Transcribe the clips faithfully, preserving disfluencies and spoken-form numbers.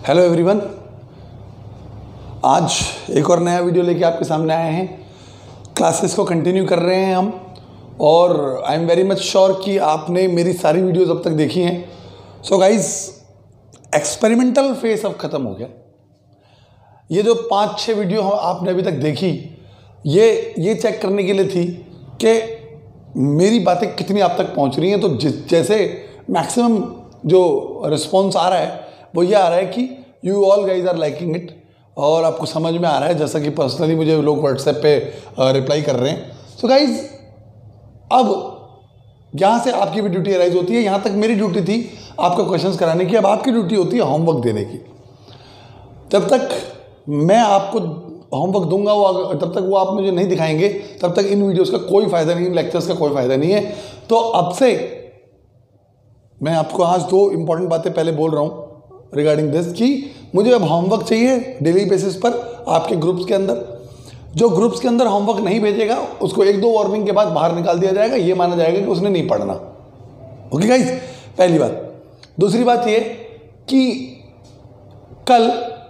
Hello everyone, आज एक और नया वीडियो लेके आपके सामने आए हैं। क्लासेस को कंटिन्यू कर रहे हैं हम, और I am very much sure कि आपने मेरी सारी वीडियोस अब तक देखी हैं। सो गाइस, एक्सपेरिमेंटल फेज अब ख़त्म हो गया। ये जो पाँच छः वीडियो आपने अभी तक देखी, ये ये चेक करने के लिए थी कि मेरी बातें कितनी आप तक पहुंच रही हैं। तो जैसे मैक्सिमम जो रिस्पॉन्स आ रहा है वो ये आ रहा है कि you all guys are liking it, और आपको समझ में आ रहा है, जैसा कि पर्सनली मुझे लोग व्हाट्सएप पे रिप्लाई कर रहे हैं। सो गाइज, अब यहाँ से आपकी भी ड्यूटी अराइज होती है। यहाँ तक मेरी ड्यूटी थी आपको क्वेश्चंस कराने की, अब आपकी ड्यूटी होती है होमवर्क देने की। जब तक मैं आपको होमवर्क दूंगा वो तब तक वो आप मुझे नहीं दिखाएंगे, तब तक इन वीडियोस का कोई फ़ायदा नहीं, लेक्चर्स का कोई फ़ायदा नहीं है। तो अब से मैं आपको आज दो इंपॉर्टेंट बातें पहले बोल रहा हूँ रिगार्डिंग दिस, कि मुझे अब होमवर्क चाहिए डेली बेसिस पर आपके ग्रुप्स के अंदर। जो ग्रुप्स के अंदर होमवर्क नहीं भेजेगा उसको एक दो वार्निंग के बाद बाहर निकाल दिया जाएगा, ये माना जाएगा कि उसने नहीं पढ़ना। ओके गाइस, पहली बात। दूसरी बात ये कि कल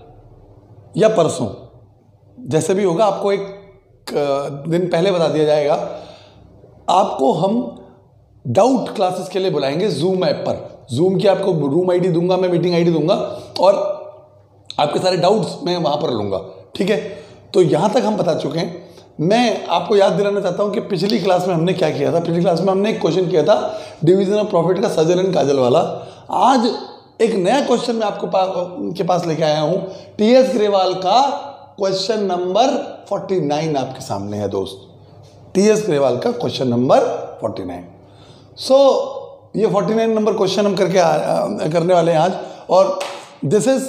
या परसों जैसे भी होगा, आपको एक दिन पहले बता दिया जाएगा, आपको हम डाउट क्लासेस के लिए बुलाएंगे जूम ऐप पर। जूम की आपको रूम आईडी दूंगा, मैं मीटिंग आईडी दूंगा, और आपके सारे डाउट्स मैं वहां पर लूंगा। ठीक है, तो यहां तक हम बता चुके हैं। मैं आपको याद दिलाना चाहता हूं कि पिछली क्लास में हमने क्या किया था। पिछली क्लास में हमने एक क्वेश्चन किया था डिवीजन ऑफ प्रॉफिट का, सजल एंड काजल वाला। आज एक नया क्वेश्चन मैं आपको पा, के पास लेके आया हूं। टी एस ग्रेवाल का क्वेश्चन नंबर फोर्टी नाइन आपके सामने है दोस्त। टी एस ग्रेवाल का question number forty nine. So ये फोर्टी नाइन नंबर क्वेश्चन हम करके आ, करने वाले हैं आज, और दिस इज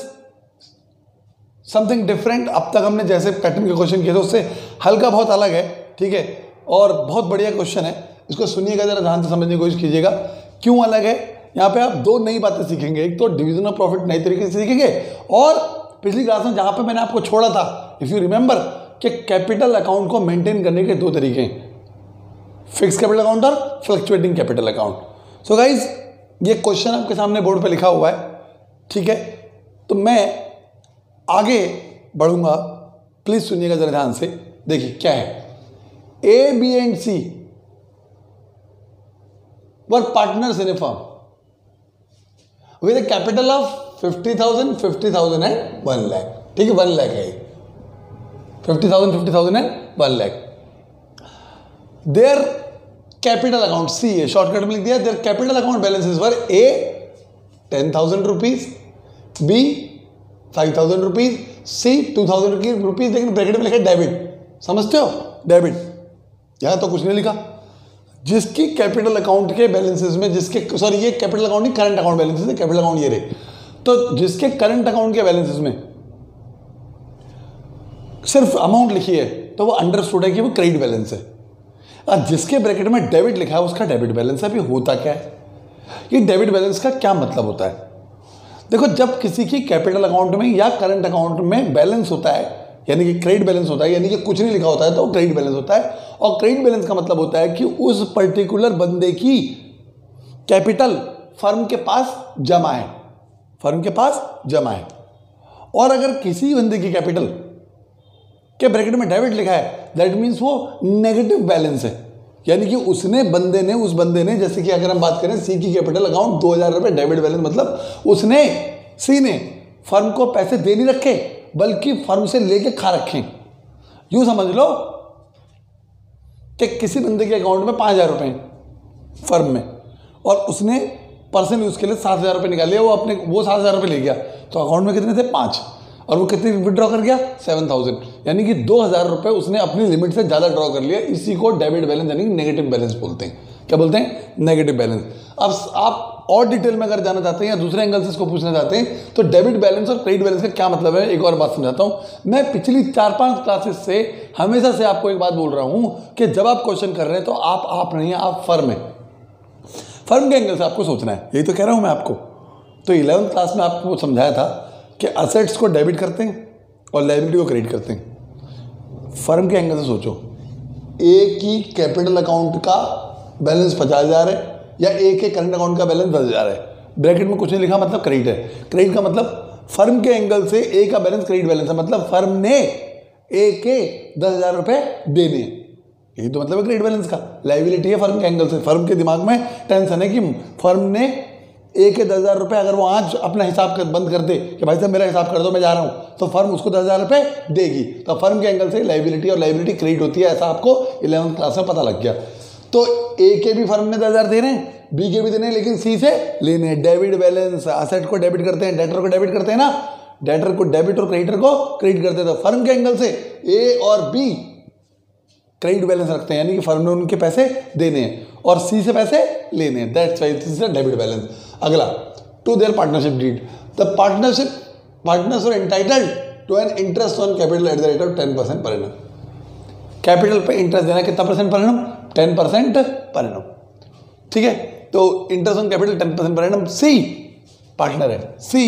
समथिंग डिफरेंट। अब तक हमने जैसे पैटर्न के क्वेश्चन किए थे उससे हल्का बहुत अलग है। ठीक है, और बहुत बढ़िया क्वेश्चन है। इसको सुनिएगा, जरा ध्यान से समझने की कोशिश कीजिएगा क्यों अलग है। यहाँ पे आप दो नई बातें सीखेंगे। एक तो डिवीजन ऑफ प्रॉफिट नई तरीके से सीखेंगे, और पिछली क्लास में जहाँ पे मैंने आपको छोड़ा था, इफ यू रिमेंबर, कि कैपिटल अकाउंट को मेंटेन करने के दो तरीके हैं, फिक्स कैपिटल अकाउंट और fluctuating capital account. So guys, ये क्वेश्चन आपके सामने बोर्ड पे लिखा हुआ है। ठीक है, तो मैं आगे बढ़ूंगा, प्लीज सुनिएगा जरा ध्यान से। देखिए क्या है, A B and C were partners in a firm with a capital of fifty thousand, fifty thousand and one lakh. ठीक है, वन लाख है, fifty thousand, fifty thousand and one lakh. Their capital account, C है, शॉर्टकट में लिख दिया। Their capital account balances were A ten thousand rupees, B five thousand rupees, C two thousand rupees, लेकिन bracket में लिखा डेबिट। समझते हो, डेबिट। यहां तो कुछ नहीं लिखा। जिसकी कैपिटल अकाउंट के बैलेंसेस में, जिसके सॉरी ये कैपिटल अकाउंट नहीं, करंट अकाउंट बैलेंसेस है, कैपिटल अकाउंट ये रहे। तो जिसके करंट अकाउंट के बैलेंसेस में सिर्फ अमाउंट लिखी है तो वो अंडरस्टूड है कि वो क्रेडिट बैलेंस है। और जिसके ब्रैकेट में डेबिट लिखा है उसका डेबिट बैलेंस है। अभी होता क्या है, ये डेबिट बैलेंस का क्या मतलब होता है? देखो, जब किसी की कैपिटल अकाउंट में या करंट अकाउंट में बैलेंस होता है, यानी कि क्रेडिट बैलेंस होता है, यानी कि कुछ नहीं लिखा होता है, तो क्रेडिट बैलेंस होता है। और क्रेडिट बैलेंस का मतलब होता है कि उस पर्टिकुलर बंदे की कैपिटल फर्म के पास जमा है, फर्म के पास जमा है। और अगर किसी बंदे की कैपिटल के ब्रैकेट में डेबिट लिखा है, दैट मीन्स वो नेगेटिव बैलेंस है, यानी कि उसने बंदे ने उस बंदे ने जैसे कि अगर हम बात करें सी की कैपिटल अकाउंट दो हजार रुपये, डेबिट बैलेंस मतलब उसने, सी ने फर्म को पैसे दे नहीं रखे बल्कि फर्म से लेके खा रखे। यूं समझ लो कि किसी बंदे के अकाउंट में पाँच हजार रुपये फर्म में, और उसने पर्सनल यूज के लिए सात हजार रुपये निकाले, वो अपने वो सात हजार रुपये ले गया, तो अकाउंट में कितने थे? पाँच। और वो कितने विड्रॉ कर गया? सेवन थाउजेंड, यानी कि दो हजार रुपये उसने अपनी लिमिट से ज़्यादा ड्रॉ कर लिया। इसी को डेबिट बैलेंस यानी नेगेटिव बैलेंस बोलते हैं। क्या बोलते हैं? Negative balance. अब आप और डिटेल में अगर जाना चाहते हैं या दूसरे एंगल से इसको पूछना चाहते हैं तो डेबिट बैलेंस और क्रेडिट बैलेंस का क्या मतलब है, एक और बात समझाता हूं। मैं पिछली चार पांच क्लासेस से हमेशा से आपको एक बात बोल रहा हूं कि जब आप क्वेश्चन कर रहे हैं तो आप आप नहीं है, आप फर्म है। फर्म के एंगल से आपको सोचना है, यही तो कह रहा हूं मैं आपको। तो इलेवंथ क्लास में आपको समझाया था कि असेट्स को डेबिट करते हैं और लायबिलिटी को क्रेडिट करते हैं। फर्म के एंगल से सोचो, ए की कैपिटल अकाउंट का बैलेंस पचास हजार है या ए के करंट अकाउंट का बैलेंस दस हजार है, ब्रैकेट में कुछ नहीं लिखा मतलब क्रेडिट है। क्रेडिट का मतलब फर्म के एंगल से ए का बैलेंस क्रेडिट बैलेंस है, मतलब फर्म ने ए के दस हजार रुपए देने, यही तो मतलब है क्रेडिट बैलेंस का। लायबिलिटी है फर्म के एंगल से, फर्म के दिमाग में टेंशन है कि फर्म ने ए के दस हजार रुपये अगर वो आज अपना हिसाब कर बंद कर दे कि भाई साहब मेरा हिसाब कर दो मैं जा रहा हूँ, तो फर्म उसको दस हजार रुपये देगी। तो फर्म के एंगल से लायबिलिटी और लायबिलिटी क्रेडिट होती है, ऐसा आपको इलेवंथ क्लास में पता लग गया। तो ए के भी फर्म ने दस हजार देने हैं, बी के भी देने हैं, लेकिन सी से लेने हैं। डेबिट बैलेंस, असेट को डेबिट करते हैं, डेटर को डेबिट करते हैं ना, डेटर को डेबिट और क्रेडिटर को क्रेडिट करते हैं। तो फर्म के एंगल से ए और बी क्रेडिट बैलेंस रखते हैं, यानी कि फर्म ने उनके पैसे देने हैं और सी से पैसे लेने हैं, that's why this is debit balance. अगला, to their partnership deed, the partnership partners are entitled to an interest on capital at the rate of ten percent per annum. Capital पे इंटरेस्ट देना कितना percent per annum? Ten percent per annum, ठीक है। तो interest on capital ten percent per annum. C partner है, C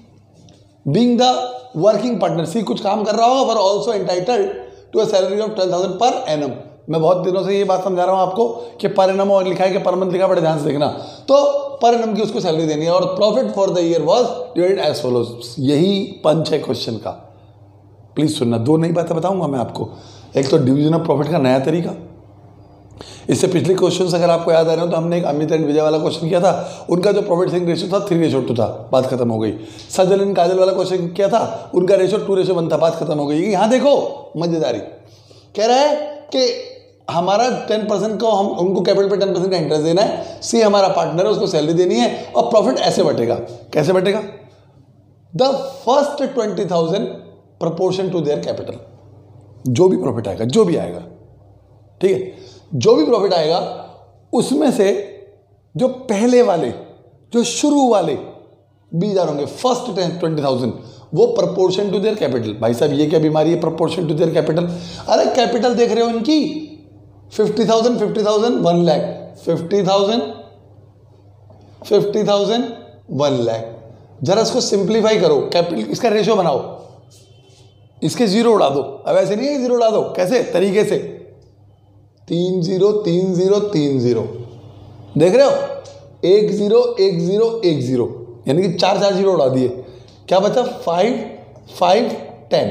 being the working partner, C कुछ काम कर रहा होगा पर also entitled to a salary of twelve thousand per annum. मैं बहुत दिनों से ये बात समझा रहा हूँ आपको कि पर एनम और लिखा है कि पर मंथ लिखा, बड़े ध्यान से देखना। तो पर एनम की उसको सैलरी देनी है और profit for the year was divided as follows. यही पंच है क्वेश्चन का, प्लीज सुनना। दो नई बातें बताऊंगा मैं आपको, एक तो डिवीजन ऑफ प्रॉफिट का नया तरीका, इससे पिछले क्वेश्चन अगर आपको याद आ रहे हो तो हमने एक अमित एंड विजय वाला क्वेश्चन किया था, उनका जो प्रॉफिट शेयरिंग रेशियो था थ्री रेशो टू था, बात खत्म हो गई। सजल एंड काजल वाला क्वेश्चन किया था, उनका रेशो टू रेशो वन था, बात खत्म हो गई। यहाँ देखो मजेदारी, कह रहा है कि हमारा टेन परसेंट को हम उनको कैपिटल पे टेन परसेंट का इंटरेस्ट देना है, सी हमारा पार्टनर है उसको सैलरी देनी है और प्रॉफिट ऐसे बटेगा। कैसे बटेगा? The first twenty thousand proportion to their capital, जो भी प्रॉफिट आएगा, जो भी आएगा, ठीक है, जो भी प्रॉफिट आएगा उसमें से जो पहले वाले, जो शुरू वाले बीस हजार होंगे, फर्स्ट टेन ट्वेंटी थाउजेंड, वो प्रपोर्शन टू देयर कैपिटल। भाई साहब ये क्या बीमारी है प्रपोर्शन टू देयर कैपिटल? अरे कैपिटल देख रहे हो इनकी fifty thousand, fifty thousand, one lakh, fifty thousand, fifty thousand, one lakh. जरा इसको सिंप्लीफाई करो, कैपिटल इसका रेशियो बनाओ, इसके जीरो उड़ा दो। अब ऐसे नहीं है जीरो उड़ा दो, कैसे तरीके से, तीन जीरो तीन जीरो तीन जीरो, देख रहे हो, एक जीरो एक जीरो एक जीरो, यानी कि चार चार जीरो उड़ा दिए, क्या बचा? Five five ten,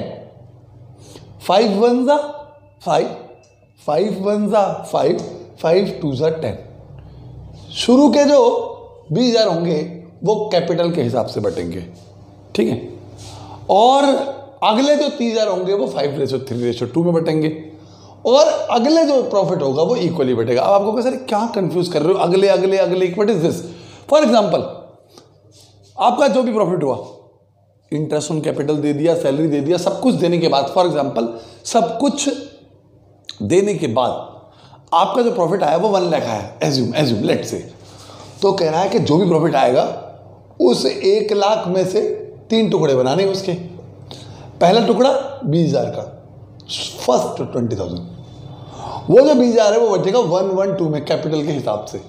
five one जा फाइव, फाइव वन जा फाइव, फाइव टू जा टेन। शुरू के जो बीस हजार होंगे वो कैपिटल के हिसाब से बटेंगे, ठीक है, और अगले जो तीस हजार होंगे वो five ratio three ratio two में बटेंगे, और अगले जो प्रॉफिट होगा वो इक्वली बटेगा। अब आपको सर क्या कंफ्यूज कर रहे हो, अगले अगले अगले, what is this? For example आपका जो भी प्रॉफिट हुआ, इंटरेस्ट ऑन कैपिटल दे दिया, सैलरी दे दिया, सब कुछ देने के बाद, फॉर एग्जांपल सब कुछ देने के बाद आपका जो प्रॉफिट आया वो वन लाख आया, एज्यूम एज्यूम लेट से। तो कह रहा है कि जो भी प्रॉफिट आएगा उस एक लाख में से तीन टुकड़े बनाने उसके। पहला टुकड़ा बीस हजार का, फर्स्ट ट्वेंटी थाउजेंड, वो जो बीस हजार है वो बचेगा वन वन टू में, कैपिटल के हिसाब से,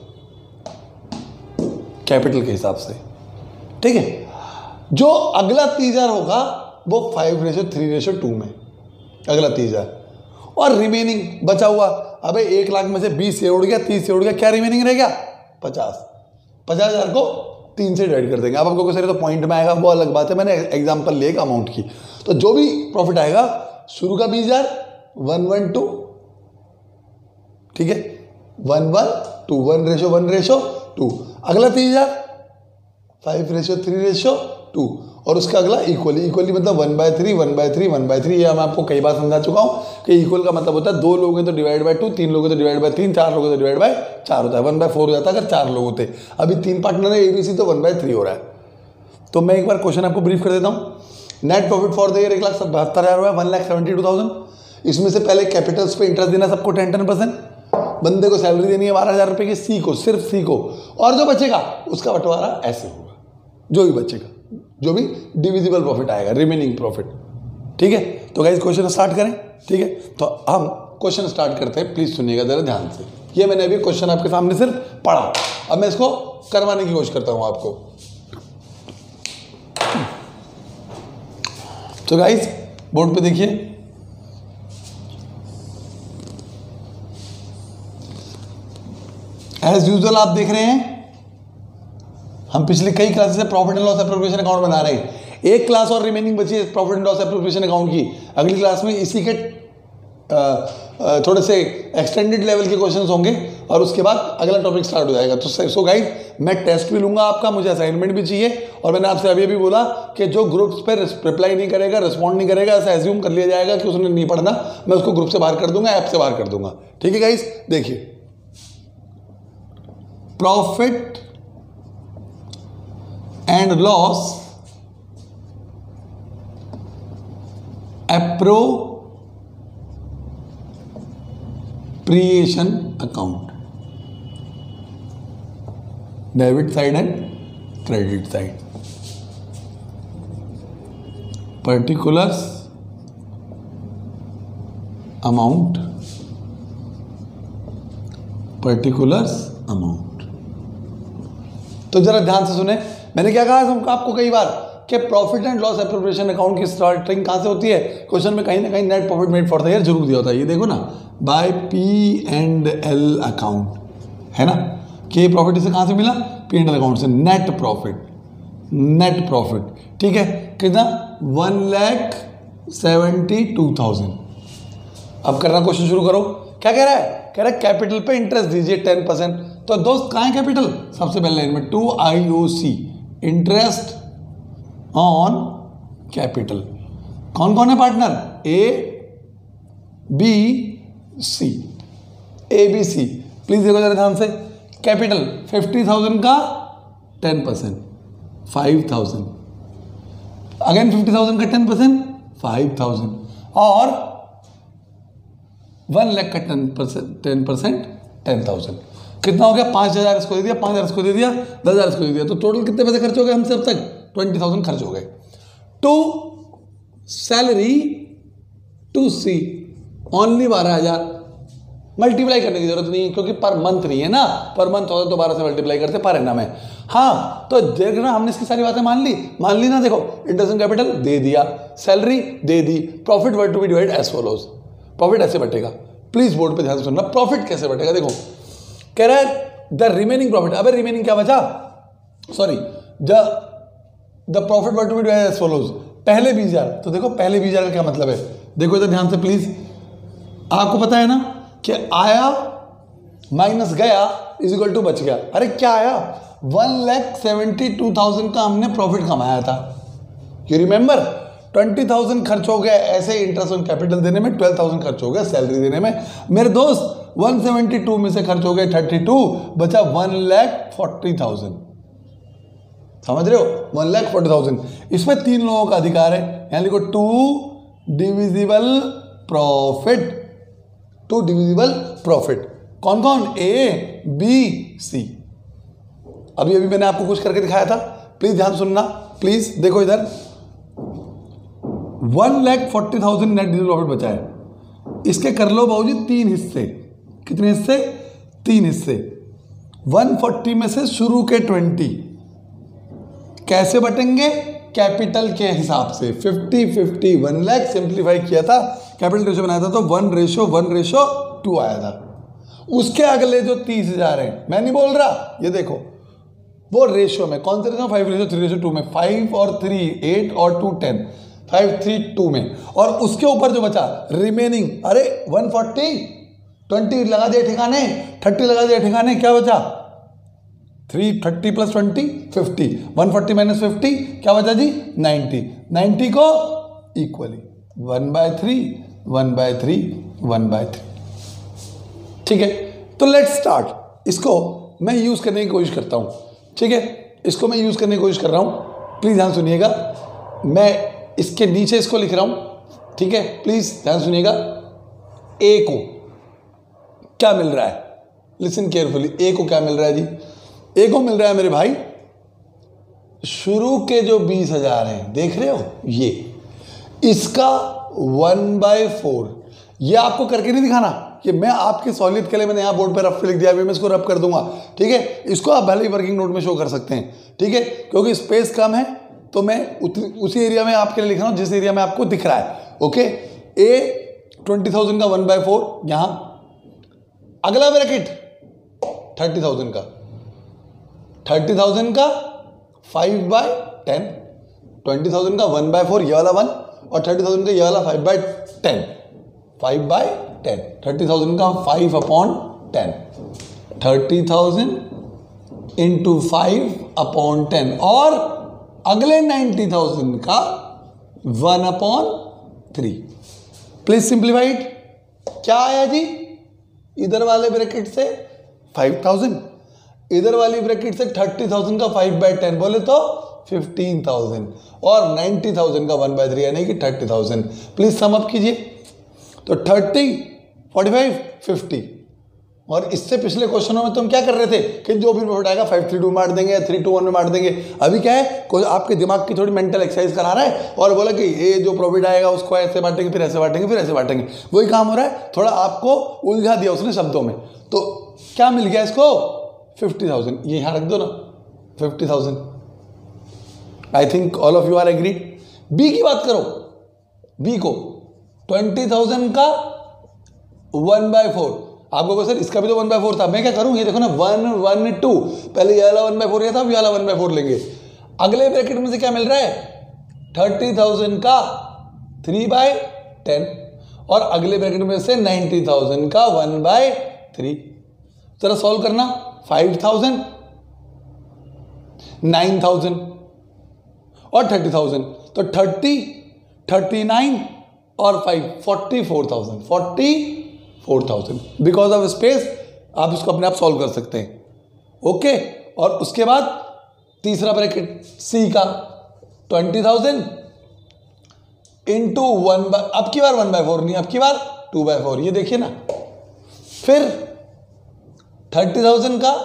कैपिटल के हिसाब से, ठीक है। जो अगला तीस हजार होगा वो five ratio three ratio two में, अगला तीस हजार, और रिमेनिंग बचा हुआ, अबे एक लाख में से बीस से उड़ गया, तीस से उड़ गया, क्या रिमेनिंग रह गया? पचास। पचास हजार को तीन से डिवाइड कर देंगे। अब आपको सर तो पॉइंट में आएगा वो अलग बात है, मैंने एग्जांपल लिया अमाउंट की। तो जो भी प्रॉफिट आएगा शुरू का बीस हजार, वन वन टू, ठीक है, one one two, one ratio one ratio two, अगला तीस हजार five ratio three ratio two, और उसका अगला इक्वली, इक्वली मतलब one by three one by three one by three. ये मैं आपको कई बार समझा चुका हूँ कि इक्वल का मतलब होता है दो लोग हैं तो डिवाइड बाय टू, तीन लोग हैं तो डिवाइड बाय तीन, चार लोग हैं तो डिवाइड बाय चार होता है, वन बाय फोर हो जाता है अगर चार लोग होते। अभी तीन पार्टनर है एबीसी, तो वन बाय थ्री हो रहा है। तो मैं एक बार क्वेश्चन आपको ब्रीफ कर देता हूँ। Net profit for the year एक लाख बहत्तर हजार हुआ, one lakh seventy two thousand. इसमें से पहले कैपिटल्स पे इंटरेस्ट देना सबको टेन टेन परसेंट, बंदे को सैलरी देनी है बारह हजार रुपये की, सी को, सिर्फ सी को, और जो बचेगा उसका बंटवारा ऐसे होगा, जो भी बचेगा, जो भी डिविजिबल प्रॉफिट आएगा, रिमेनिंग प्रॉफिट, ठीक है। तो गाइस क्वेश्चन स्टार्ट करें, ठीक है। तो हम क्वेश्चन स्टार्ट करते हैं, प्लीज सुनिएगा जरा ध्यान से। ये मैंने अभी क्वेश्चन आपके सामने सिर्फ पढ़ा, अब मैं इसको करवाने की कोशिश करता हूं आपको। तो गाइस बोर्ड पे देखिए, एज यूजुअल आप देख रहे हैं हम पिछले कई क्लासेस से profit and loss appropriation account बना रहे हैं। एक क्लास और रिमेनिंग बची है profit and loss appropriation account की। अगली क्लास में इसी के आ, आ, थोड़े से एक्सटेंडेड लेवल के क्वेश्चंस होंगे और उसके बाद अगला टॉपिक स्टार्ट हो जाएगा। तो सो गाइस, मैं टेस्ट भी लूंगा आपका, मुझे असाइनमेंट भी चाहिए, और मैंने आपसे अभी अभी बोला कि जो ग्रुप्स पे रिप्लाई नहीं करेगा, रिस्पॉन्ड नहीं करेगा, ऐसा एज्यूम कर लिया जाएगा कि उसने नहीं पढ़ना, मैं उसको ग्रुप से बाहर कर दूंगा, ऐप से बाहर कर दूंगा। ठीक है गाइस, देखिए profit and loss appropriation account, debit side and credit side, particulars amount, particulars amount. तो जरा ध्यान से सुने, मैंने क्या कहा तुमको आपको कई बार कि profit and loss appropriation account की स्टार्टिंग कहां से होती है? क्वेश्चन में कहीं ना कहीं net profit made for the year जरूर दिया होता है। ये देखो ना, by P and L account, है ना, कि प्रॉफिट इसे कहां से मिला? पी एंड एल अकाउंट से। नेट प्रॉफिट, नेट प्रॉफिट, ठीक है, कितना? One lakh seventy two thousand. अब करना क्वेश्चन शुरू करो। क्या कह रहा है? कह रहा है कैपिटल पे इंटरेस्ट दीजिए टेन परसेंट। तो दोस्त कहाँ है कैपिटल? सबसे पहले लाइन में to I O C, interest on capital. कौन कौन है partner? A B C, A B C. Please देखो जरा ध्यान से, कैपिटल फिफ्टी थाउजेंड का ten percent five thousand, again fifty thousand का टेन परसेंट फाइव थाउजेंड, और वन लाख का ten percent ten percent ten thousand. कितना हो गया? पाँच हज़ार इसको दे दिया, पाँच हज़ार इसको दे दिया, दस हज़ार इसको दे दिया। तो टोटल कितने पैसे खर्च हो गए हमसे अब तक? ट्वेंटी थाउजेंड खर्च हो गए। To salary to C only बारह हज़ार। मल्टीप्लाई करने की जरूरत नहीं है क्योंकि पर मंथ नहीं है ना, पर मंथ होता तो बारह से मल्टीप्लाई करते, पर एनम है। हाँ, तो देखना हमने इसकी सारी बातें मान ली, मान ली ना। देखो, इंटरेस्ट ऑन कैपिटल दे दिया, सैलरी दे दी, profit were to be divide as follows. Profit ऐसे बटेगा, प्लीज बोर्ड पे ध्यान से सुनना। प्रॉफिट कैसे बटेगा? देखो, कह रहा है द रिमेनिंग प्रॉफिट। अबे रिमेनिंग क्या बचा? Sorry, the the profit were to be divided as follows. पहले बीस हजार, तो देखो पहले बीस हजार का क्या मतलब है? देखो इधर ध्यान से प्लीज, आपको पता है ना कि आया माइनस गया इज इक्वल टू बच गया। अरे क्या आया? One lakh seventy two thousand का हमने प्रॉफिट कमाया था, यू रिमेंबर? ट्वेंटी थाउजेंड खर्च हो गया ऐसे इंटरेस्ट ऑन कैपिटल देने में, ट्वेल्व थाउजेंड खर्च हो गया सैलरी देने में। मेरे दोस्त वन सेवेंटी टू में से खर्च हो गए थर्टी टू, बचा वन लैख फोर्टी थाउजेंड। समझ रहे हो? One lakh forty thousand. इसमें तीन लोगों का अधिकार है, यहां लिखो to divisible profit, to divisible profit. कौन कौन? A B C. अभी अभी मैंने आपको कुछ करके दिखाया था, प्लीज ध्यान सुनना। प्लीज देखो इधर, one lakh forty thousand net divisible profit बचा है। इसके कर लो बाबूजी तीन हिस्से। कितने हिस्से? तीन हिस्से। वन फोर्टी में से शुरू के ट्वेंटी कैसे बटेंगे? कैपिटल के हिसाब से, fifty fifty. One lakh simplify किया था, कैपिटल रेशो बनाया था, तो one ratio one ratio two आया था। उसके अगले जो तीस हजार है, मैं नहीं बोल रहा, ये देखो वो रेशो में, कौन से ratio? Five ratio three ratio two में। फाइव और थ्री एट और two ten, five three two में। और उसके ऊपर जो बचा रिमेनिंग, अरे वन फोर्टी, ट्वेंटी लगा दिया ठिकाने, थर्टी लगा दिया ठिकाने, क्या बचा? Three thirty plus twenty fifty, one forty minus fifty क्या बचा जी? नाइन्टी। नाइन्टी को equally one by three, one by three, one by three. ठीक है, तो लेट्स स्टार्ट। इसको मैं यूज करने की कोशिश करता हूं, ठीक है, इसको मैं यूज करने की कोशिश कर रहा हूं। प्लीज ध्यान सुनिएगा, मैं इसके नीचे इसको लिख रहा हूं, ठीक है, प्लीज ध्यान सुनिएगा। ए को क्या मिल रहा है? Listen carefully. ए को क्या मिल रहा है जी? ए को मिल रहा है मेरे भाई शुरू के जो बीस हजार हैं, देख रहे हो ये, इसका वन बाय फोर। ये आपको करके नहीं दिखाना, कि मैं आपके सॉलिड के लिए मैंने यहाँ बोर्ड पे रफ लिख दिया, अभी मैं इसको रफ कर दूंगा, ठीक है। इसको आप भले ही वर्किंग नोट में शो कर सकते हैं, ठीक है, क्योंकि स्पेस कम है तो मैं उसी एरिया में आपके लिए लिख रहा हूँ जिस एरिया में आपको दिख रहा है, ओके। ए ट्वेंटी थाउजेंड का वन बाय फोर यहाँ, अगला ब्रैकेट थर्टी थाउजेंड का, थर्टी थाउजेंड का five by ten, twenty thousand का वन बाय फोर ये वाला वन, और थर्टी थाउजेंड का ये वाला five by ten, five by ten, thirty thousand का five upon ten, thirty thousand into five upon ten, और अगले नाइन्टी थाउजेंड का one upon three. Please simplified. क्या आया जी? इधर वाले ब्रैकेट से फाइव थाउजेंड, इधर वाली ब्रैकेट से थर्टी थाउजेंड का फाइव बाय टेन बोले तो फिफ्टीन थाउजेंड, और नाइन्टी थाउजेंड का वन बाय थ्री यानी कि thirty thousand. Please sum up कीजिए। तो थर्टी, फोर्टी फाइव, फिफ्टी। और इससे पिछले क्वेश्चनों में तुम क्या कर रहे थे कि जो भी प्रॉफिट आएगा फाइव थ्री टू मार देंगे या थ्री टू वन में मार देंगे। अभी क्या है, कोई आपके दिमाग की थोड़ी मेंटल एक्सरसाइज करा रहा है और बोला कि ये जो प्रॉफिट आएगा उसको ऐसे बांटेंगे, फिर ऐसे बांटेंगे, फिर ऐसे बांटेंगे। वही काम हो रहा है, थोड़ा आपको उलझा दिया उसने शब्दों में। तो क्या मिल गया इसको? Fifty thousand. ये यहाँ रख दो ना, fifty thousand. I think all of you are agreed. B की बात करो, बी को ट्वेंटी थाउजेंड का वन बाय फोर। आपको को सर इसका भी तो वन बाय फोर था, मैं क्या करूं, ये देखो ना वन वन टू, पहले ये वाला वन बाय फोर था, ये वाला वन बाय फोर लेंगे। अगले ब्रैकेट में से क्या मिल रहा है? थर्टी थाउजेंड का थ्री बाय टेन, और अगले ब्रैकेट में से नाइन्टी थाउजेंड का वन बाय थ्री। जरा सॉल्व करना। फाइव थाउजेंड, नाइन थाउजेंड और थर्टी थाउजेंड, तो थर्टी, थर्टी नाइन और five, forty four thousand, forty four thousand. Because of space आप इसको अपने आप सॉल्व कर सकते हैं। ओके, और उसके बाद तीसरा ब्रैकेट सी का twenty thousand into one by, अब की बार वन बाय फोर नहीं, अब की बार टू बाय फोर। ये देखिए ना, फिर थर्टी थाउजेंड का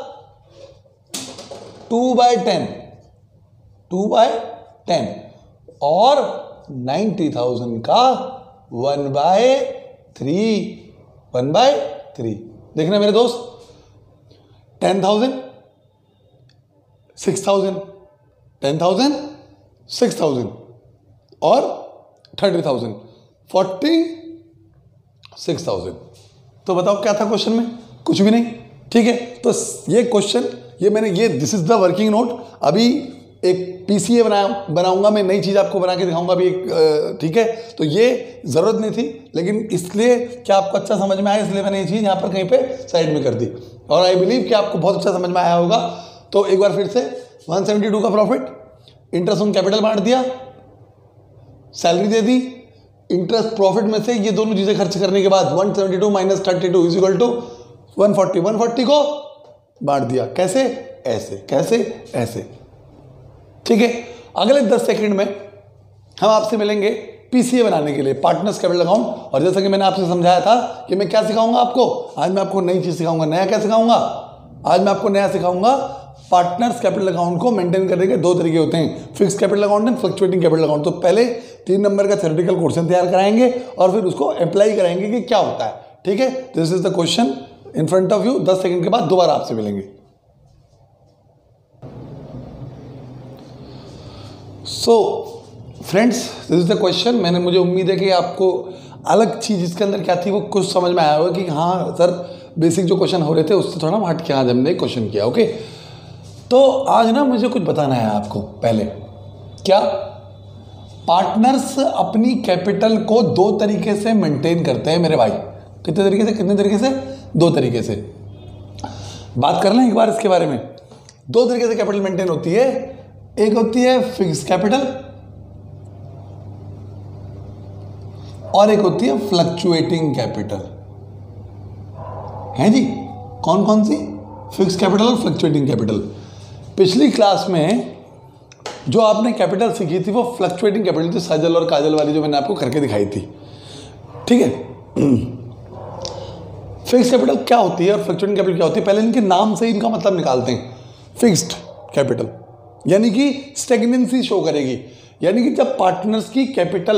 two by ten, two by ten, और नाइन्टी थाउजेंड का one by three, one by three. देखना मेरे दोस्त, ten thousand, six thousand, ten thousand, six thousand और thirty thousand, forty six thousand. तो बताओ क्या था क्वेश्चन में? कुछ भी नहीं। ठीक है, तो ये क्वेश्चन, ये मैंने ये this is the working note. अभी एक पीसीए बना बनाऊंगा मैं, नई चीज़ आपको बना के दिखाऊंगा अभी एक। ठीक है, तो ये ज़रूरत नहीं थी, लेकिन इसलिए क्या आपको अच्छा समझ में आया, इसलिए मैंने ये चीज़ यहाँ पर कहीं पे साइड में कर दी, और आई बिलीव कि आपको बहुत अच्छा समझ में आया होगा। तो एक बार फिर से वन सेवेंटी टू का प्रॉफिट, इंटरेस्ट ऑन कैपिटल बांट दिया, सैलरी दे दी, इंटरेस्ट प्रॉफिट में से ये दोनों चीज़ें खर्च करने के बाद one seventy two minus thirty two is equal to one forty, one forty को बांट दिया। कैसे? ऐसे। कैसे? ऐसे। ठीक है, अगले दस सेकंड में हम आपसे मिलेंगे पीसीए बनाने के लिए, पार्टनर्स कैपिटल अकाउंट। और जैसा कि मैंने आपसे समझाया था कि मैं क्या सिखाऊंगा आपको, आज मैं आपको नई चीज़ सिखाऊंगा। नया क्या सिखाऊंगा? आज मैं आपको नया सिखाऊंगा पार्टनर्स कैपिटल अकाउंट को मेंटेन करने के दो तरीके होते हैं, fix capital account and fluctuating capital account. तो पहले तीन नंबर का थ्योरेटिकल क्वेश्चन तैयार कराएंगे और फिर उसको अप्लाई कराएंगे कि क्या होता है। ठीक है, this is the question in front of you. दस सेकंड के बाद दोबारा आपसे मिलेंगे। So friends, this is the question. मैंने मुझे उम्मीद है कि आपको अलग चीज़ इसके अंदर क्या थी वो कुछ समझ में आया होगा कि हाँ सर, बेसिक जो क्वेश्चन हो रहे थे उससे थोड़ा हट के आज हमने क्वेश्चन किया। ओके, तो आज ना मुझे कुछ बताना है आपको। पहले क्या, पार्टनर्स अपनी कैपिटल को दो तरीके से मेंटेन करते हैं मेरे भाई। कितने तरीके से? कितने तरीके से? दो तरीके से। बात कर लें एक बार इसके बारे में। दो तरीके से कैपिटल मेंटेन होती है। एक होती है फिक्स कैपिटल और एक होती है फ्लक्चुएटिंग कैपिटल। है जी, कौन कौन सी? फिक्स कैपिटल और फ्लक्चुएटिंग कैपिटल। पिछली क्लास में जो आपने कैपिटल सीखी थी वो फ्लक्चुएटिंग कैपिटल थी, सजल और काजल वाली, जो मैंने आपको करके दिखाई थी। ठीक है, फिक्स कैपिटल क्या होती है और फ्लक्चुएटिंग कैपिटल क्या होती है, पहले इनके नाम से इनका मतलब निकालते हैं। फिक्स्ड कैपिटल यानी कि स्टेगनेंसी शो करेगी, यानी कि जब पार्टनर्स की कैपिटल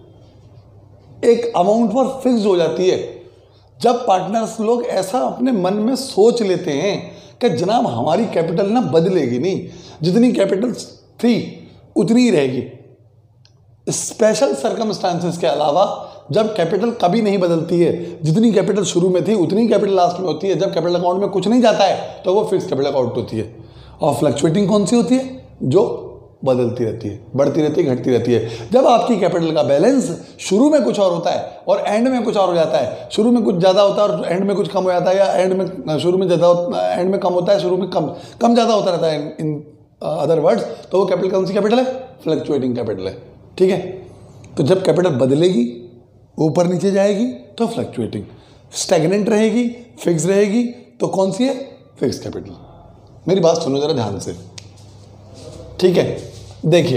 एक अमाउंट पर फिक्स हो जाती है, जब पार्टनर्स लोग ऐसा अपने मन में सोच लेते हैं कि जनाब हमारी कैपिटल ना बदलेगी नहीं, जितनी कैपिटल थी उतनी ही रहेगी। स्पेशल सर्कमस्टांसेस के अलावा जब कैपिटल कभी नहीं बदलती है, जितनी कैपिटल शुरू में थी उतनी कैपिटल लास्ट में होती है, जब कैपिटल अकाउंट में कुछ नहीं जाता है तो वो फिक्स कैपिटल अकाउंट होती है। और फ्लक्चुएटिंग कौन सी होती है? जो बदलती रहती है, बढ़ती रहती है, घटती रहती है। जब आपकी कैपिटल का बैलेंस शुरू में कुछ और होता है और एंड में कुछ और हो जाता है, शुरू में कुछ ज़्यादा होता है और एंड में कुछ कम हो जाता है, या एंड में शुरू में ज़्यादा एंड में कम होता है, शुरू में कम कम ज़्यादा होता रहता है इन अदर वर्ड्स, तो वो कैपिटल कौन सी कैपिटल है? फ्लक्चुएटिंग कैपिटल है। ठीक है, तो जब कैपिटल बदलेगी, ऊपर नीचे जाएगी तो फ्लक्चुएटिंग, स्टैग्नेंट रहेगी, फिक्स रहेगी तो कौन सी है? Fix capital. मेरी बात सुनो जरा ध्यान से, ठीक है। देखिए,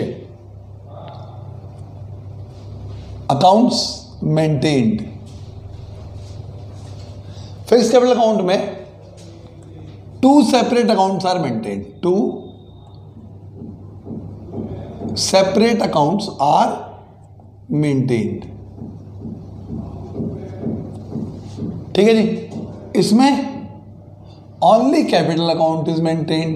accounts maintained, fix capital account में two separate accounts are maintained, two separate accounts are maintained. ठीक है जी, इसमें only capital account is maintained.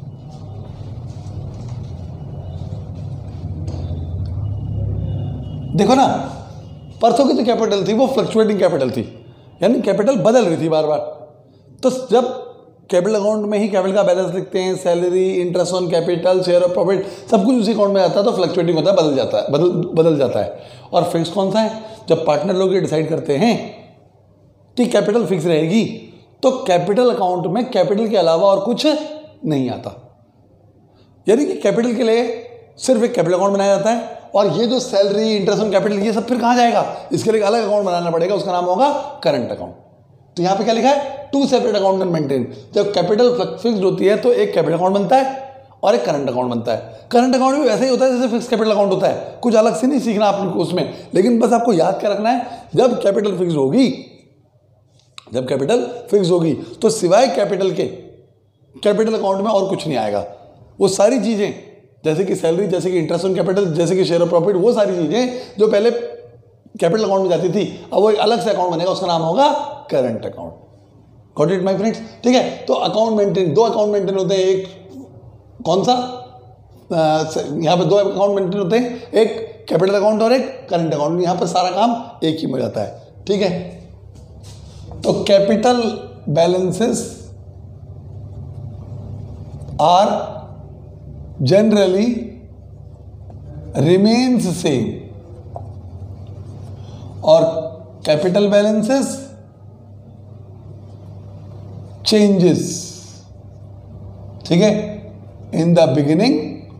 देखो ना, परसों की जो कैपिटल थी वो फ्लक्चुएटिंग कैपिटल थी, यानी कैपिटल बदल रही थी बार बार। तो जब कैपिटल अकाउंट में ही कैपिटल का बैलेंस लिखते हैं, salary, interest on capital, share of profit, सब कुछ उसी अकाउंट में आता है, तो फ्लक्चुएटिंग होता है, बदल जाता है, बदल बदल जाता है। और फिक्स कौन सा है? जब पार्टनर लोग ये डिसाइड करते हैं कि कैपिटल फिक्स रहेगी, तो कैपिटल अकाउंट में कैपिटल के अलावा और कुछ नहीं आता, यानी कि कैपिटल के लिए सिर्फ एक कैपिटल अकाउंट बनाया जाता है। और ये जो सैलरी, इंटरेस्ट ऑन कैपिटल, ये सब फिर कहाँ जाएगा? इसके लिए अलग अकाउंट बनाना पड़ेगा, उसका नाम होगा करंट अकाउंट। तो यहाँ पे क्या लिखा है? Two separate account and maintain. जब कैपिटल फिक्स्ड होती है तो एक कैपिटल अकाउंट बनता है और एक करंट अकाउंट बनता है। करंट अकाउंट भी वैसे ही होता है जैसे फिक्स कैपिटल अकाउंट होता है, कुछ अलग से नहीं सीखना आपको उसमें, लेकिन बस आपको याद क्या रखना है, जब कैपिटल फिक्स होगी, जब कैपिटल फिक्स होगी तो सिवाय कैपिटल के कैपिटल अकाउंट में और कुछ नहीं आएगा। वो सारी चीजें जैसे कि सैलरी, जैसे कि इंटरेस्ट ऑन कैपिटल, जैसे कि शेयर ऑफ प्रॉफिट, वो सारी चीजें जो पहले कैपिटल अकाउंट में जाती थी, अब वो एक अलग से अकाउंट बनेगा, उसका नाम होगा current account. Got it my friends? ठीक है, तो अकाउंट मेंटेन, दो अकाउंट मेंटेन होते हैं, एक कौन सा, यहाँ पे दो अकाउंट मेंटेन होते हैं, एक कैपिटल अकाउंट और एक करंट अकाउंट। यहाँ पर सारा काम एक ही में जाता है। ठीक है, तो capital balances are generally remains same और कैपिटल बैलेंसेस चेंजेस। ठीक है, in the beginning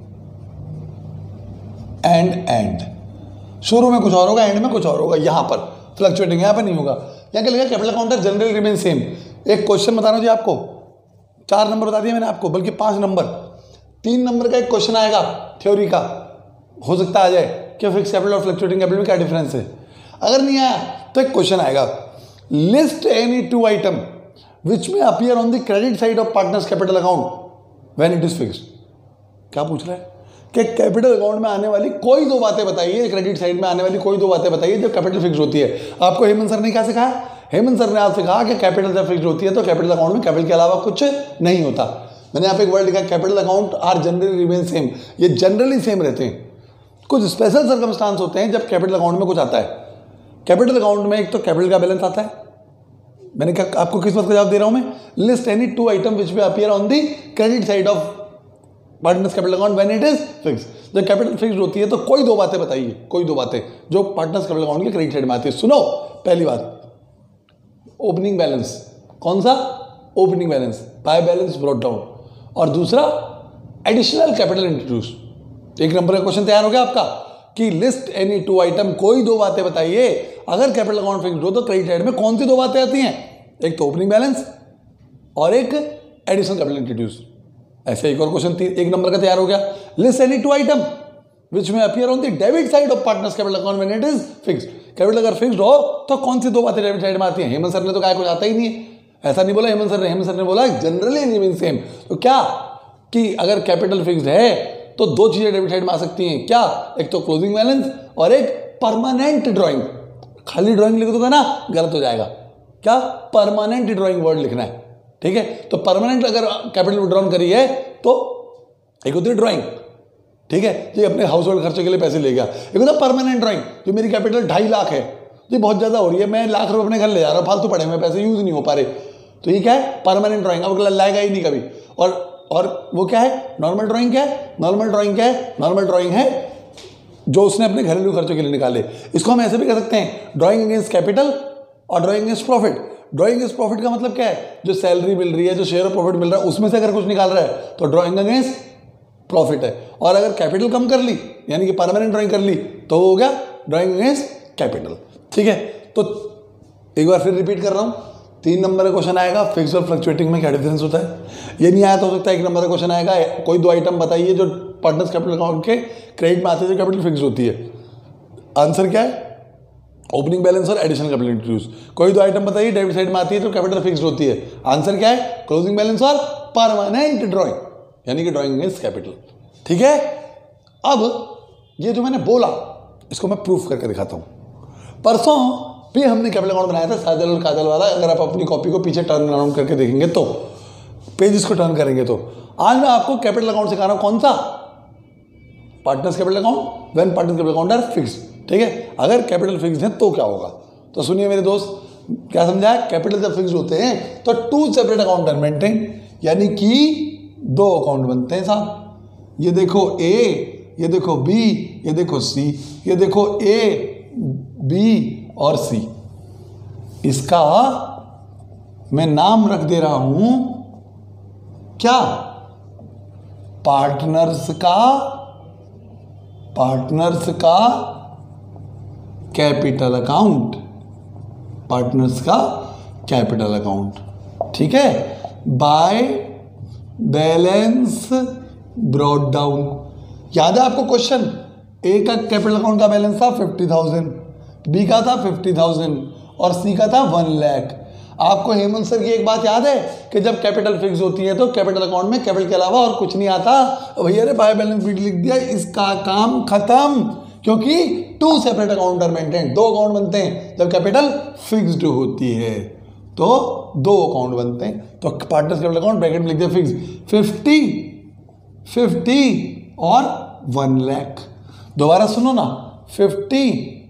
and end, शुरू में कुछ और होगा, एंड में कुछ और होगा। यहां पर फ्लक्चुएटिंग, यहां पर नहीं होगा। यहां क्या लिखा? Capital account generally remain same. एक क्वेश्चन बता रहा हूं जी आपको, चार नंबर बता दिए मैंने आपको, बल्कि पांच नंबर, तीन नंबर का एक क्वेश्चन आएगा थ्योरी का, हो सकता आ जाए कि फिक्स कैपिटल और फ्लक्चुएटिंग कैपिटल में क्या डिफरेंस है। अगर नहीं आया तो एक क्वेश्चन आएगा, list any two item which may appear on the credit side of partners capital account when it is fixed. क्या पूछ रहा है कि कैपिटल अकाउंट में आने वाली कोई दो बातें बताइए, क्रेडिट साइड में आने वाली कोई दो बातें बताइए जब कैपिटल फिक्स होती है। आपको हेमंत सर ने क्या सिखाया? हेमंत सर ने आपसे कहा कि कैपिटल जब फिक्स होती है तो कैपिटल अकाउंट में कैपिटल के अलावा कुछ नहीं होता। मैंने यहाँ पे एक वर्ड लिखा, capital account are generally remain same. ये जनरली सेम रहते हैं, कुछ स्पेशल सर्कमस्टांस होते हैं जब कैपिटल अकाउंट में कुछ आता है। कैपिटल अकाउंट में एक तो कैपिटल का बैलेंस आता है, मैंने क्या आपको किस बात का जवाब दे रहा हूं मैं? List any two item which may appear on the credit side of partners capital account when it is fix. जब कैपिटल फिक्स्ड होती है तो कोई दो बातें बताइए, कोई दो बातें जो पार्टनर्स कैपिटल अकाउंट के क्रेडिट साइड में आती है। सुनो, पहली बात ओपनिंग बैलेंस। कौन सा? Opening balance, by balance brought down. और दूसरा एडिशनल कैपिटल इंट्रोड्यूस। एक नंबर का क्वेश्चन तैयार हो गया आपका कि लिस्ट एनी टू आइटम, कोई दो बातें बताइए अगर कैपिटल अकाउंट फिक्स्ड हो तो क्रेडिट साइड में कौन सी दो बातें आती हैं? एक तो ओपनिंग बैलेंस और एक एडिशनल कैपिटल इंट्रोड्यूस। ऐसे एक और क्वेश्चन एक नंबर का तैयार हो गया, list any two item which may appear on the debit side of partners capital account when it is fixed. Capital अगर फिक्स्ड हो तो कौन सी दो बातें डेबिट साइड में आती हैं? हेमंत सर ने तो कहा कुछ आता ही नहीं है, ऐसा नहीं बोला हेमंत सर ने। हेमंत सर ने बोला जनरली रिमेन सेम। तो क्या कि अगर कैपिटल फिक्स्ड है तो दो चीजें डेबिट साइड में आ सकती हैं। क्या? एक तो क्लोजिंग बैलेंस और एक परमानेंट ड्राइंग। खाली ड्राइंग लिख दोगे ना गलत हो जाएगा। क्या? परमानेंट ड्राइंग वर्ड लिखना है। ठीक है, तो परमानेंट अगर कैपिटल विड्रॉन करी है तो एक होती है ड्राइंग, ठीक है, ये अपने हाउस होल्ड खर्चे के लिए पैसे ले गया। एक होता है परमानेंट ड्राइंग, जो मेरी कैपिटल ढाई लाख है, ये बहुत ज़्यादा हो रही है, मैं लाख रुपए अपने घर ले जा रहा हूँ, फालतू पड़े हुए पैसे यूज़ नहीं हो पा रहे, तो ये क्या है? परमानेंट ड्राइंग, अब लाएगा ही नहीं कभी। और और वो क्या है, नॉर्मल ड्राइंग क्या है, नॉर्मल ड्राइंग क्या है, नॉर्मल ड्राइंग है जो उसने अपने घरेलू खर्चों के लिए निकाले। इसको हम ऐसे भी कह सकते हैं, ड्राइंग अगेंस्ट कैपिटल और drawing against profit. Drawing against profit का मतलब क्या है, जो सैलरी मिल रही है, जो शेयर ऑफ प्रॉफिट मिल रहा है, उसमें से अगर कुछ निकाल रहा है तो ड्राइंग अगेंस्ट प्रॉफिट है। और अगर कैपिटल कम कर ली, यानी कि परमानेंट ड्राइंग कर ली, तो हो गया ड्राइंग अगेंस्ट कैपिटल। ठीक है, तो एक बार फिर रिपीट कर रहा हूं, तीन नंबर का क्वेश्चन आएगा, फिक्स और फ्लक्चुएटिंग में क्या डिफरेंस होता है। ये नहीं आया तो हो सकता है एक नंबर का क्वेश्चन आएगा, कोई दो आइटम बताइए जो पार्टनर्स कैपिटल अकाउंट के क्रेडिट में आते हैं, जो कैपिटल फिक्स होती है। आंसर क्या है, ओपनिंग बैलेंस और एडिशनल कैपिटल इंट्रोड्यूस। कोई दो आइटम बताइए डेबिट साइड में आती है तो कैपिटल फिक्स्ड होती है। आंसर क्या है, क्लोजिंग बैलेंस और परमानेंट ड्राइंग, यानी कि ड्राइंग अगेंस्ट कैपिटल। ठीक है, अब ये जो मैंने बोला इसको मैं प्रूफ करके दिखाता हूं। परसों भी हमने कैपिटल अकाउंट बनाया था सादल और कादल वाला, अगर आप अपनी कॉपी को पीछे टर्न अराउंड करके देखेंगे तो, पेजेस को टर्न करेंगे तो। आज मैं आपको कैपिटल अकाउंट सिखा रहा हूं, कौन सा, partners capital account, when partners capital account are fixed. ठीक है, अगर कैपिटल फिक्स्ड है तो क्या होगा, तो सुनिए मेरे दोस्त, क्या समझा, कैपिटल जब फिक्स्ड होते हैं तो two separate account are maintain, यानी कि दो अकाउंट बनते हैं साहब। ये देखो ए, ये देखो बी, ये देखो सी, ये देखो ए बी और सी। इसका मैं नाम रख दे रहा हूं क्या, पार्टनर्स का पार्टनर्स का कैपिटल अकाउंट, पार्टनर्स का कैपिटल अकाउंट। ठीक है, बाय बैलेंस ब्रॉट डाउन। याद है आपको क्वेश्चन, ए का कैपिटल अकाउंट का बैलेंस था फिफ्टी थाउजेंड, बी का था फिफ्टी थाउजेंड और सी का था वन लाख। आपको हेमंत सर की एक बात याद है कि जब कैपिटल फिक्स होती है तो कैपिटल अकाउंट में कैपिटल के अलावा और कुछ नहीं आता। भैया ने बाय बैलेंस शीट लिख दिया, इसका काम खत्म, क्योंकि two separate account are maintain, दो अकाउंट बनते हैं जब कैपिटल फिक्स्ड होती है, तो दो अकाउंट बनते हैं। तो पार्टनर्स कैपिटल अकाउंट ब्रैकेट में लिख दिया फिक्स, फिफ्टी फिफ्टी और वन लाख। दोबारा सुनो ना, फिफ्टी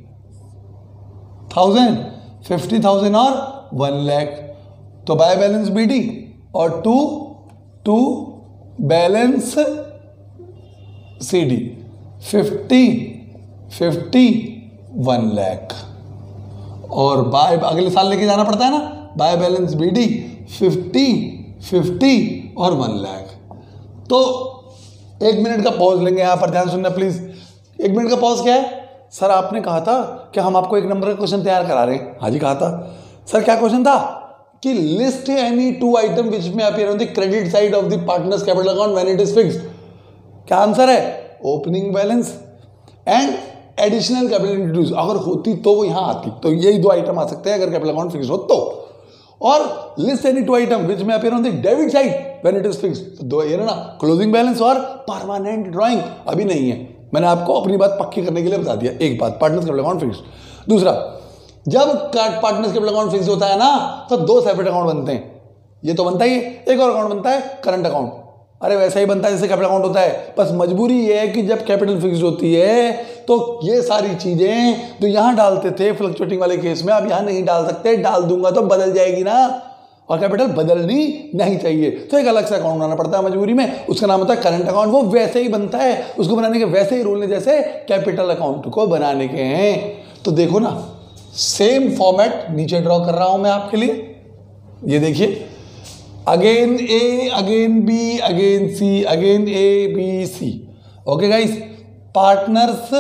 थाउजेंड फिफ्टी थाउजेंड और वन लाख। तो बाय बैलेंस बीडी और to to balance CD, fifty fifty one lakh. और बाय अगले साल लेके जाना पड़ता है ना, by balance BD fifty fifty और वन लाख। तो एक मिनट का पॉज लेंगे यहां पर, ध्यान सुनना प्लीज। एक मिनट का पॉज क्या है, सर आपने कहा था कि हम आपको एक नंबर का क्वेश्चन तैयार करा रहे हैं। हाँ जी कहा था सर, क्या क्वेश्चन था कि list any two item which may appear on the credit side of the partners capital account when it is fixed. क्या आंसर है, opening balance and additional capital introduce. अगर होती तो वो यहां आती, तो यही दो आइटम आ सकते हैं अगर कैपिटल अकाउंट फिक्स हो तो। और list any two item which may appear on the debit side when it is fixed, तो दो ये ना, क्लोजिंग बैलेंस और परमानेंट ड्राइंग अभी नहीं है। मैंने आपको अपनी बात पक्की करने के लिए बता दिया। एक बात, पार्टनर्स कैपिटल अकाउंट फिक्स्ड। दूसरा, जब पार्टनर्स कैपिटल अकाउंट फिक्स होता है ना तो दो सेपरेट अकाउंट बनते हैं। ये तो बनता ही है, एक और अकाउंट बनता है करंट अकाउंट। अरे वैसा ही बनता है जैसे कैपिटल अकाउंट होता है, बस मजबूरी ये है कि जब कैपिटल फिक्स होती है तो ये सारी चीजें जो यहां डालते थे फ्लक्चुएटिंग वाले केस में, अब यहां नहीं डाल सकते, डाल दूंगा तो बदल जाएगी ना, और कैपिटल बदलनी नहीं चाहिए, तो एक अलग से अकाउंट बनाना पड़ता है मजबूरी में, उसका नाम होता है करंट अकाउंट। वो वैसे ही बनता है, उसको बनाने के वैसे ही रूल ने जैसे कैपिटल अकाउंट को बनाने के हैं। तो देखो ना, सेम फॉर्मेट नीचे ड्रॉ कर रहा हूं मैं आपके लिए, ये देखिए, again A, again B, again C, again A B C. Okay guys, partners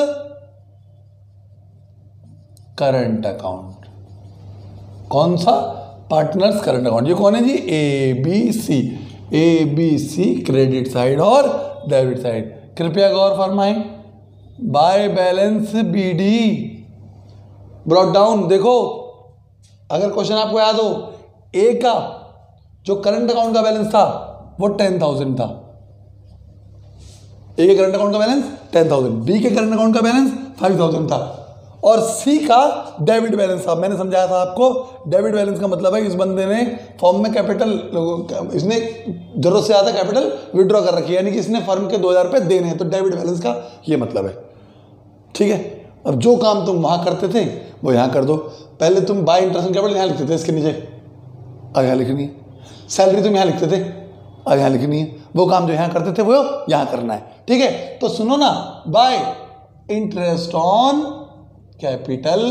current account, कौन सा, पार्टनर्स करंट अकाउंट। ये कौन है जी, A B C, A B C credit side और डेबिट साइड। कृपया गौर फरमाएं, by balance B D brought down. देखो अगर क्वेश्चन आपको याद हो, ए का जो करंट अकाउंट का बैलेंस था वो टेन थाउजेंड था, ए के करंट अकाउंट का बैलेंस टेन थाउजेंड, बी के करंट अकाउंट का बैलेंस फाइव थाउजेंड था, और सी का डेबिट बैलेंस था। मैंने समझाया था आपको, डेबिट बैलेंस का मतलब है इस बंदे ने फर्म में कैपिटल, इसने जरूरत से ज्यादा कैपिटल विड्रॉ कर रखी है, यानी कि इसने फर्म के दो हजार रुपये देने हैं, तो डेबिट बैलेंस का ये मतलब है। ठीक है, अब जो काम तुम वहां करते थे वो यहां कर दो। पहले तुम बाय इंटरेस्ट कैपिटल यहां लिखते थे, इसके नीचे अब यहां लिखनी है। सैलरी तुम यहां लिखते थे, अब यहां लिखनी है। वो काम जो यहाँ करते थे वो यहाँ करना है, ठीक है। तो सुनो ना, by interest on capital.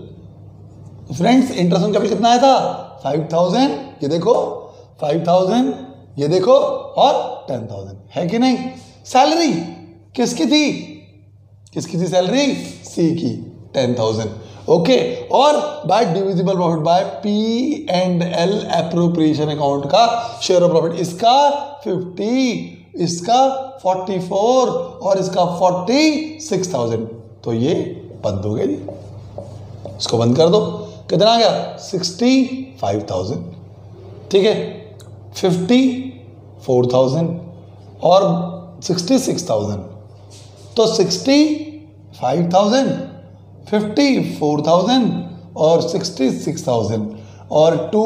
Friends interest on capital कितना आया था? फाइव थाउजेंड, ये देखो फाइव थाउजेंड, ये देखो और टेन थाउजेंड, है कि नहीं। सैलरी किसकी थी? किसकी थी सैलरी? सी की, टेन थाउजेंड, ओके। और by divisible profit by P and L appropriation account का शेयर ऑफ प्रॉफिट, इसका फिफ्टी, इसका फोर्टी फोर और इसका फोर्टी सिक्स थाउजेंड, तो ये बंद हो गया जी, इसको बंद कर दो। कितना आ गया? सिक्सटी फाइव थाउजेंड, ठीक है। फिफ्टी फोर थाउजेंड और सिक्सटी सिक्स थाउजेंड, तो sixty five thousand, fifty four thousand और सिक्सटी सिक्स थाउजेंड, और to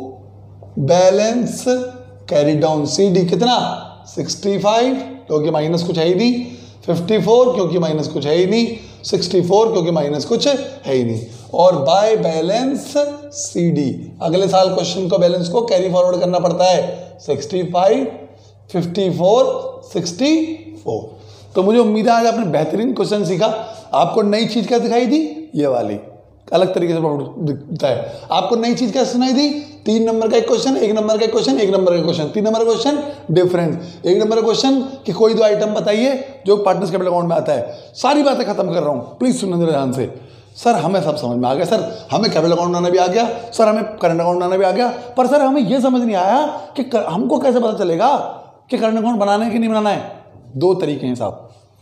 balance carry down C D कितना? सिक्सटी फाइव क्योंकि माइनस कुछ है ही नहीं, फिफ्टी फोर क्योंकि माइनस कुछ है ही नहीं, सिक्सटी फोर क्योंकि माइनस कुछ है ही नहीं, और बाय बैलेंस सी डी। अगले साल क्वेश्चन को बैलेंस को कैरी फॉरवर्ड करना पड़ता है, sixty five, fifty four, sixty four. तो मुझे उम्मीद है आज आपने बेहतरीन क्वेश्चन सीखा। आपको नई चीज क्या दिखाई दी? ये वाली अलग तरीके से दिखता है। आपको नई चीज क्या सुनाई दी? तीन नंबर का एक क्वेश्चन, एक नंबर का एक क्वेश्चन, एक नंबर का क्वेश्चन, तीन नंबर का क्वेश्चन डिफरेंस, एक नंबर का क्वेश्चन कि कोई दो आइटम बताइए जो पार्टनर्स कैपिटल अकाउंट में आता है। सारी बातें खत्म कर रहा हूं, प्लीज सुनने जरा ध्यान से। सर हमें सब समझ में आ गया, सर हमें कैपिटल अकाउंट बनाना भी आ गया, सर हमें करंट अकाउंट बनाना भी आ गया, पर सर हमें यह समझ नहीं आया कि कर, हमको कैसे पता चलेगा कि करंट अकाउंट बनाना है कि नहीं बनाना है। दो तरीके हैं साहब,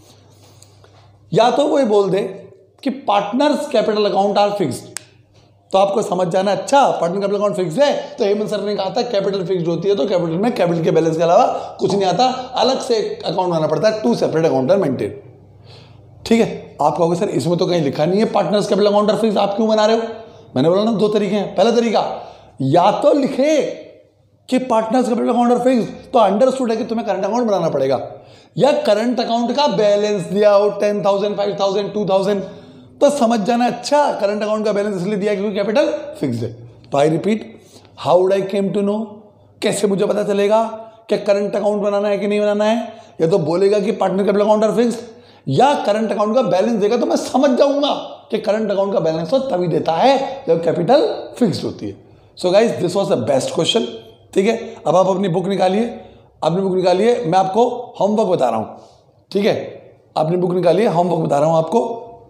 या तो वो ये बोल दे कि partners capital account are fixed, तो आपको समझ जाना अच्छा पार्टनर कैपिटल अकाउंट फिक्स है, तो हेमंत सर ने कहा था कैपिटल फिक्स्ड होती है तो कैपिटल में कैपिटल के बैलेंस के अलावा कुछ नहीं आता, अलग से अकाउंट बनाना पड़ता है, two separate account are maintain, ठीक है। आप कहोगे सर इसमें तो कहीं लिखा नहीं है partners capital account are fixed, आप क्यों बना रहे हो? मैंने बोला ना दो तरीके हैं। पहला तरीका, या तो लिखे कि partners capital account are fixed, तो अंडरस्टूड है कि तुम्हें करंट अकाउंट बनाना पड़ेगा, या करंट अकाउंट का बैलेंस दिया हो ten thousand, five thousand, two thousand, तो समझ जाना अच्छा करंट अकाउंट का बैलेंस इसलिए दिया क्योंकि कैपिटल फिक्स है। तो I repeat, how would I came to know, कैसे मुझे पता चलेगा कि करंट अकाउंट बनाना है कि नहीं बनाना है? या तो बोलेगा कि partner capital account are fixed, या करंट अकाउंट का बैलेंस देगा तो मैं समझ जाऊंगा कि करंट अकाउंट का बैलेंस तो तभी देता है जब कैपिटल फिक्स्ड होती है। So guys this was the best question, ठीक है। अब आप अपनी बुक निकालिए, अपनी बुक निकालिए, मैं आपको होमवर्क बता रहा हूं, ठीक है। अपनी बुक निकालिए, होमवर्क बता रहा हूं आपको।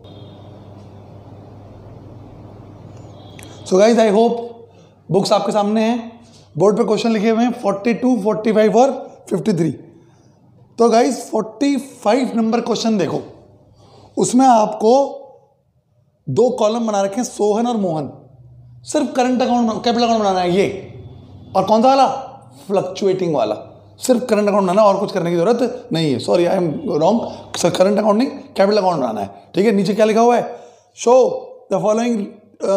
So guys I hope books आपके सामने हैं, बोर्ड पे क्वेश्चन लिखे हुए हैं फोर्टी टू, फोर्टी फाइव और फिफ्टी थ्री। तो guys forty five number question देखो, उसमें आपको दो कॉलम बना रखे हैं, सोहन और मोहन, सिर्फ करंट अकाउंट कैपिटल अकाउंट बनाना है ये, और कौन सा वाला? फ्लक्चुएटिंग वाला, सिर्फ करंट अकाउंट बनाना और कुछ करने की जरूरत नहीं है। Sorry I am wrong, sir current account नहीं कैपिटल अकाउंट बनाना है, ठीक है। नीचे क्या लिखा हुआ है? Show the following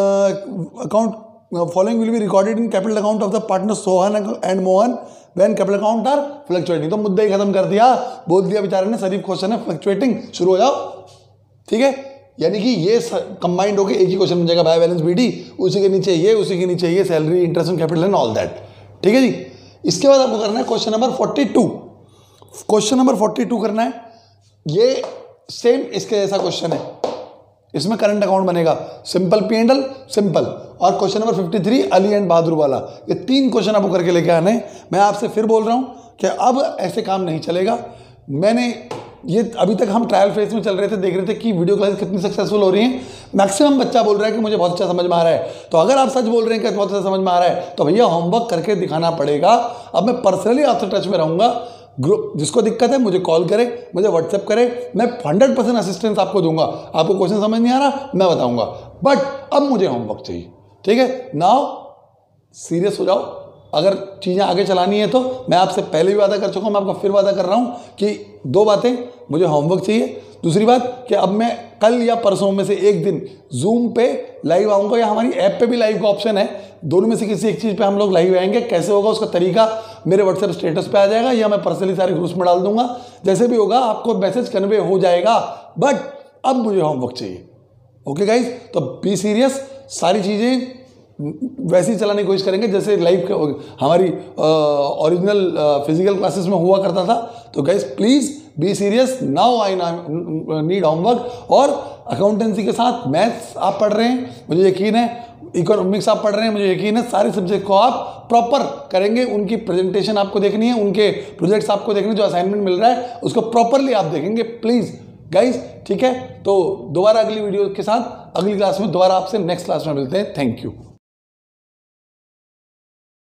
account following will be recorded in capital account of the partner Sohan and Mohan when capital account are fluctuating. तो मुद्दा ही खत्म कर दिया, बोल दिया बेचारे ने, शरीफ क्वेश्चन है फ्लक्चुएटिंग, शुरू हो जाओ, ठीक है। यानी कि ये कंबाइंड होकर एक ही क्वेश्चन बन जाएगा, बाय बैलेंस बीडी, उसी के नीचे ये, उसी के नीचे ये, salary, interest and capital and all that, ठीक है जी। इसके बाद आपको करना है question number forty two. Question number forty two करना है, ये सेम इसके जैसा क्वेश्चन है, इसमें करंट अकाउंट बनेगा, simple P and L, simple. और question number fifty three Ali and Bahadur वाला, ये तीन क्वेश्चन आपको करके लेके आने। मैं आपसे फिर बोल रहा हूं कि अब ऐसे काम नहीं चलेगा। मैंने ये अभी तक हम ट्रायल फेज में चल रहे थे, देख रहे थे कि वीडियो क्लास कितनी सक्सेसफुल हो रही है। मैक्सिमम बच्चा बोल रहा है कि मुझे बहुत अच्छा समझ में आ रहा है। तो अगर आप सच बोल रहे हैं कि बहुत अच्छा समझ में आ रहा है तो भैया होमवर्क करके दिखाना पड़ेगा। अब मैं पर्सनली आपसे टच में रहूंगा, ग्रुप जिसको दिक्कत है मुझे कॉल करे, मुझे व्हाट्सएप करे, मैं हंड्रेड परसेंट असिस्टेंस आपको दूंगा। आपको क्वेश्चन समझ नहीं आ रहा मैं बताऊंगा, बट अब मुझे होमवर्क चाहिए, ठीक है। नाउ सीरियस हो जाओ, अगर चीज़ें आगे चलानी है तो मैं आपसे पहले भी वादा कर चुका हूँ, मैं आपको फिर वादा कर रहा हूँ कि दो बातें, मुझे होमवर्क चाहिए, दूसरी बात कि अब मैं कल या परसों में से एक दिन जूम पे लाइव आऊँगा, या हमारी ऐप पे भी लाइव का ऑप्शन है, दोनों में से किसी एक चीज़ पे हम लोग लाइव आएंगे। कैसे होगा उसका तरीका मेरे व्हाट्सएप स्टेटस पे आ जाएगा, या मैं पर्सनली सारे ग्रुप्स में डाल दूंगा, जैसे भी होगा आपको मैसेज कन्वे हो जाएगा। बट अब मुझे होमवर्क चाहिए, ओके गाइज। तो बी सीरियस, सारी चीज़ें वैसे ही चलाने की कोशिश करेंगे जैसे लाइव हमारी ओरिजिनल फिजिकल क्लासेस में हुआ करता था। तो guys please be serious, now I need homework. और अकाउंटेंसी के साथ मैथ्स आप पढ़ रहे हैं, मुझे यकीन है, इकोनॉमिक्स आप पढ़ रहे हैं, मुझे यकीन है सारे सब्जेक्ट को आप प्रॉपर करेंगे। उनकी प्रेजेंटेशन आपको देखनी है, उनके प्रोजेक्ट्स आपको देखने, जो असाइनमेंट मिल रहा है उसको प्रॉपरली आप देखेंगे प्लीज़ गाइज, ठीक है। तो दोबारा अगली वीडियो के साथ अगली क्लास में दोबारा आपसे नेक्स्ट क्लास में मिलते हैं। Thank you.